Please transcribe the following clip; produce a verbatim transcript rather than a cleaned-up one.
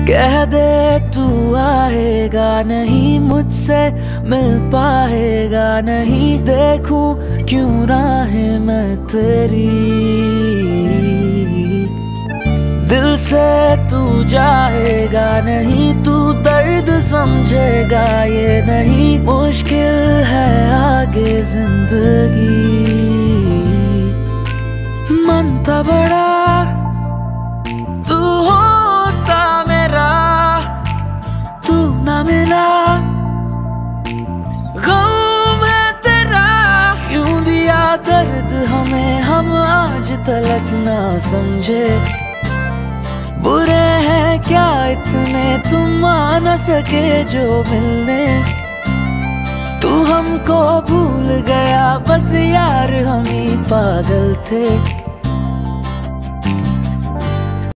कह दे तू आएगा नहीं, मुझसे मिल पाएगा नहीं, देखूं क्यों राहें मैं तेरी। दिल से तू जाएगा नहीं, तू दर्द समझेगा ये नहीं, मुश्किल है आगे जिंदगी। मनता बड़ा तू होता मेरा, तू ना मिला गम है तेरा। क्यों दिया दर्द हमें हम आज तलक ना समझे, बुरे हैं क्या इतने तुम आ न सके जो मिलने। तू हमको भूल गया बस यार हम ही पागल थे।